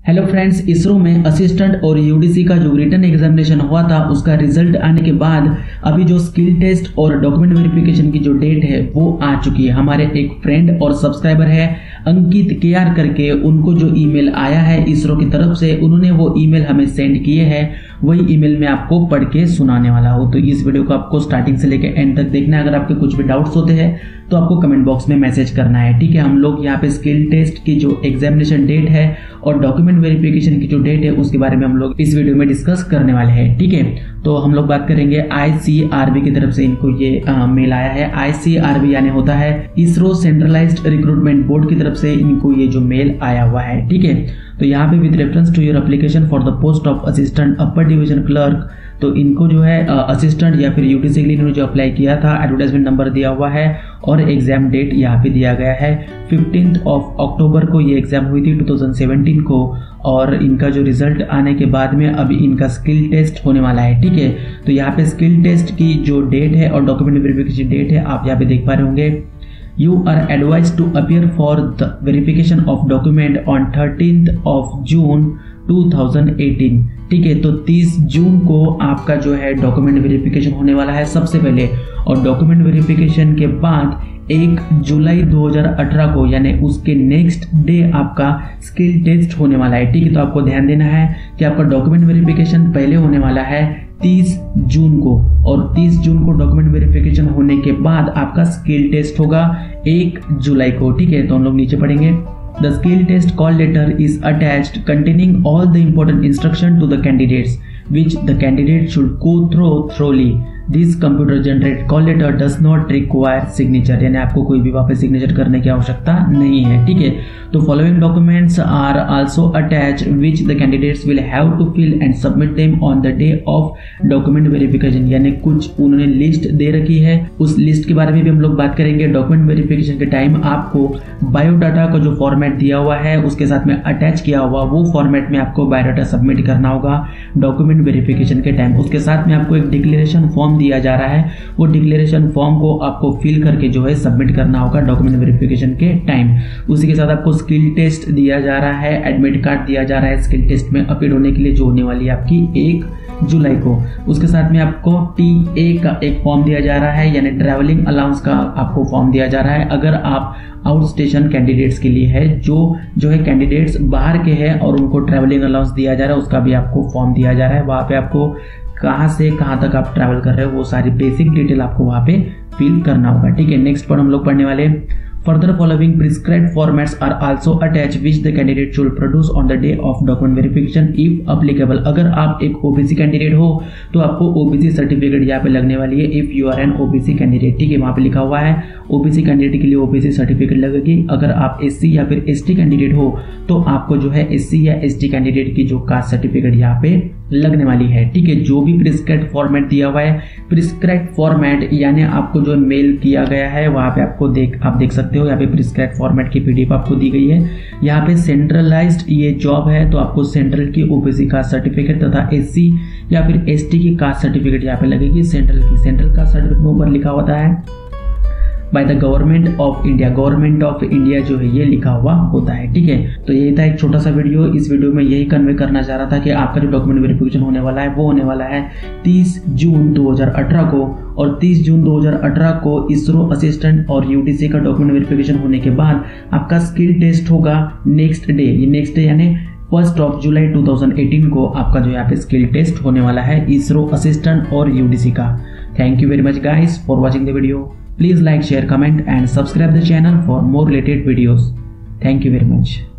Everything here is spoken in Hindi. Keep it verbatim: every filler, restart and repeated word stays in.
हेलो फ्रेंड्स, इसरो में असिस्टेंट और यूडीसी का जो रिटन एग्जामिनेशन हुआ था उसका रिजल्ट आने के बाद अभी जो स्किल टेस्ट और डॉक्यूमेंट वेरिफिकेशन की जो डेट है वो आ चुकी है। हमारे एक फ्रेंड और सब्सक्राइबर है अंकित के आर करके, उनको जो ईमेल आया है इसरो की तरफ से, उन्होंने वो ईमेल हमें सेंड किए हैं। वही ईमेल में आपको पढ़ के सुनाने वाला हूँ, तो इस वीडियो को आपको स्टार्टिंग से लेकर एंड तक देखना है। अगर आपके कुछ भी डाउट्स होते हैं तो आपको कमेंट बॉक्स में मैसेज करना है, ठीक है। हम लोग यहाँ पे स्किल टेस्ट की जो एग्जामिनेशन डेट है और डॉक्यूमेंट वेरिफिकेशन की जो डेट है उसके बारे में हम लोग इस वीडियो में डिस्कस करने वाले हैं, ठीक है। तो हम लोग बात करेंगे आई सी आर बी की तरफ से इनको ये आ, मेल आया है। आई सी आर बी यानी होता है इसरो सेंट्रलाइज्ड रिक्रूटमेंट बोर्ड की तरफ से इनको ये जो मेल आया हुआ है, ठीक है। तो यहाँ पे with reference to your application for the post of assistant upper division clerk, तो इनको जो है असिस्टेंट या फिर यूडीसी के लिए इन्होंने जो अप्लाई किया था, एडवर्टाइजमेंट नंबर दिया हुआ है और एग्जाम डेट यहाँ पे दिया गया है फिफ्टींथ ऑफ अक्टूबर को ये एग्जाम हुई थी टू थाउजेंड सेवेंटीन को। और इनका जो रिजल्ट आने के बाद में अभी इनका स्किल टेस्ट होने वाला है, ठीक है। तो यहाँ पे स्किल टेस्ट की जो डेट है और डॉक्यूमेंट वेरिफिकेशन डेट है आप यहाँ पे देख पा रहे होंगे। You are advised to appear for the verification of document on thirteenth of June two thousand eighteen, ठीक है। तो तीस जून को आपका जो है डॉक्यूमेंट वेरिफिकेशन होने वाला है सबसे पहले, और डॉक्यूमेंट वेरिफिकेशन के बाद एक जुलाई दो हज़ार अठारह को यानी उसके नेक्स्ट डे आपका स्किल टेस्ट होने वाला है, ठीक है। तो आपको ध्यान देना है कि आपका डॉक्यूमेंट वेरिफिकेशन पहले होने वाला है तीस जून को, और तीस जून को डॉक्यूमेंट वेरिफिकेशन होने के बाद आपका स्किल टेस्ट होगा एक जुलाई को, ठीक है। तो हम लोग नीचे पढ़ेंगे। The skill test call letter is attached containing all the important instruction to the candidates which the candidate should go through thoroughly. This computer generated call letter does not require signature, यानी आपको कोई भी वहाँ पे सिग्नेचर करने की आवश्यकता नहीं है, ठीक है। तो following documents are also attached which the candidates will have to fill and submit them on the day of document verification, यानी कुछ उन्होंने लिस्ट दे रखी है, उस लिस्ट के बारे में भी हम लोग बात करेंगे। डॉक्यूमेंट वेरिफिकेशन के टाइम आपको बायोडाटा का जो फॉर्मेट दिया हुआ है उसके साथ में अटैच किया हुआ वो फॉर्मेट में आपको बायोडाटा सबमिट करना होगा डॉक्यूमेंट वेरिफिकेशन के टाइम। उसके साथ में आपको एक डिक्लेरेशन फॉर्म दिया जा रहा है, वो डिक्लेरेशन फॉर्म को आपको फिल करके जो है सबमिट करना होगा डॉक्यूमेंट वेरिफिकेशन के टाइम। उसी के साथ आपको स्किल टेस्ट दिया जा रहा है, एडमिट कार्ड दिया जा रहा है स्किल टेस्ट में अपीयर होने के लिए जो होने वाली है आपकी एक जुलाई को। उसके साथ में आपको टी ए का एक फॉर्म दिया जा रहा है, यानी ट्रैवलिंग अलाउंस का आपको फॉर्म दिया जा रहा है अगर आप आउट स्टेशन कैंडिडेट्स के लिए है, जो जो है कैंडिडेट्स बाहर के हैं और उनको ट्रैवलिंग अलाउंस दिया जा रहा है उसका भी आपको फॉर्म दिया जा रहा है। वहां पे आपको कहां से कहां तक आप ट्रैवल कर रहे हो वो सारी बेसिक डिटेल आपको वहां पे फिल करना होगा, ठीक है। नेक्स्ट पर हम लोग पढ़ने वाले Further following prescribed formats are also attached which the candidate should produce on the day of document verification if applicable. अगर आप एक ओबीसी कैंडिडेट हो तो आपको ओबीसी सर्टिफिकेट यहाँ पे लगने वाली है if you are an OBC candidate, ठीक है। वहाँ पे लिखा हुआ है ओबीसी कैंडिडेट के लिए ओबीसी सर्टिफिकेट लगेगी। अगर आप एससी या फिर एसटी कैंडिडेट हो तो आपको जो है एससी या एसटी कैंडिडेट की जो कास्ट सर्टिफिकेट यहाँ पे लगने वाली है, ठीक है। जो भी प्रिस्क्राइब्ड फॉर्मेट दिया हुआ है, प्रिस्क्राइब्ड फॉर्मेट यानी आपको जो मेल किया गया है वहां पे आपको देख आप देख सकते हो, यहाँ पे प्रिस्क्राइब्ड फॉर्मेट की पीडीएफ आपको दी गई है। यहाँ पे सेंट्रलाइज्ड ये जॉब है तो आपको सेंट्रल की ओबीसी कास्ट सर्टिफिकेट तथा एससी या फिर एसटी की कास्ट सर्टिफिकेट यहाँ पे लगेगी। सेंट्रल की सेंट्रल कास्ट सर्टिफिकेट में ऊपर लिखा होता है by the government of India, government of India जो है ये लिखा हुआ होता है, ठीक है। तो यही था एक छोटा सा वीडियो। इस वीडियो में यही कन्वे करना चाह रहा था कि आपका जो डॉक्यूमेंट वेरिफिकेशन होने वाला है वो होने वाला है तीस जून दो हज़ार अठारह को, और तीस जून दो हज़ार अठारह को इसरो असिस्टेंट और यूडीसी का डॉक्यूमेंट वेरिफिकेशन होने के बाद आपका स्किल टेस्ट होगा नेक्स्ट डे, ये नेक्स्ट डे यानी first of July two thousand eighteen को आपका जो यहाँ पे स्किल टेस्ट होने वाला है इसरो असिस्टेंट और यूडीसी का। Thank you very much guys for watching the video. Please like, share, comment and subscribe the channel for more related videos. Thank you very much.